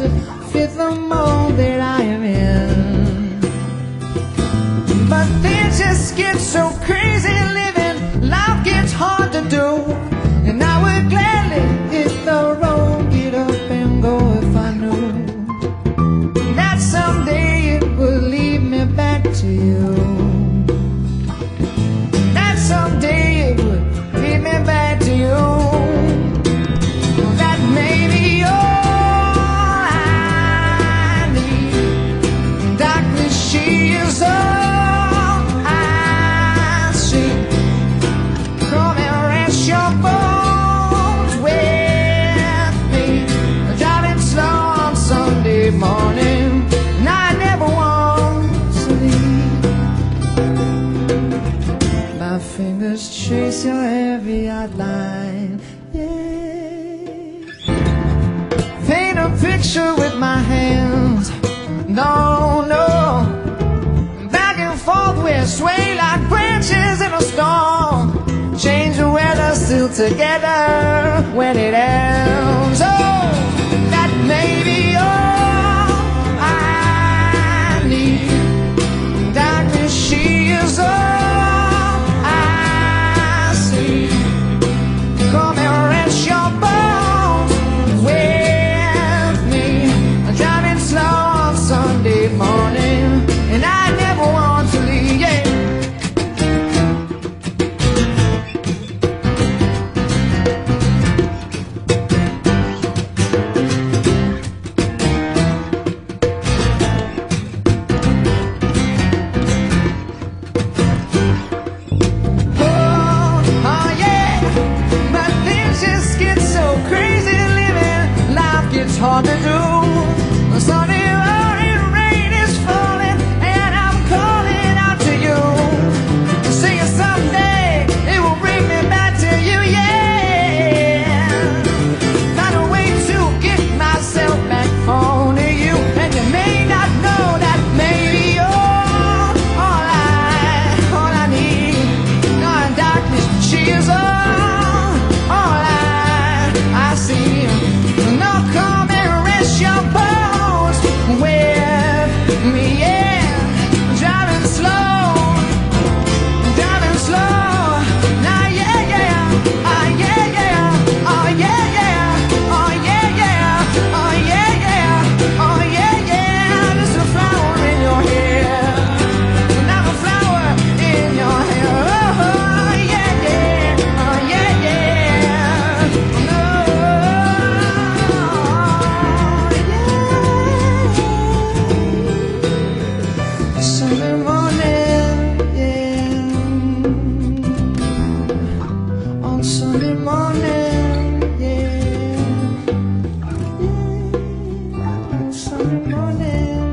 to fit the mold that I am in. But things just get so crazy living, life gets hard to do, and I would gladly hit the road, get up and go if I knew that someday it would lead me back to you. That someday it would lead me back to you. That may be all I need. Darkness, she is all I see. Come and rest your bones with me. Driving slow on Sunday morning, and I never want to leave. My fingers trace your heavy outline, yeah. Paint a picture with my hands, no, no. Back and forth we sway like branches in a storm. Change the weather, still together when it ends. Oh, that may be all I need. Darkness, she is all I see. Come and rest your bones with me. I'm driving slow on Sunday morning, and I never want to leave, yeah. It's hard to do. Sunday morning rain is falling, and I'm calling out to you. Singing someday it will bring me back to you, yeah. Find a way to get myself back home to you, and you may not know that maybe all I need. No, darkness, she is all I see. No, come and rest your bones with me, yeah. Driving slow, now, yeah, yeah, oh, yeah, yeah, oh, yeah, yeah, oh, yeah, yeah, oh, yeah, yeah, oh, yeah, yeah. There's a flower in your hair, not a flower in your hair, oh, yeah, yeah, oh, yeah, yeah, no. Sunday morning, yeah. On Sunday morning, yeah. Yeah. On Sunday morning.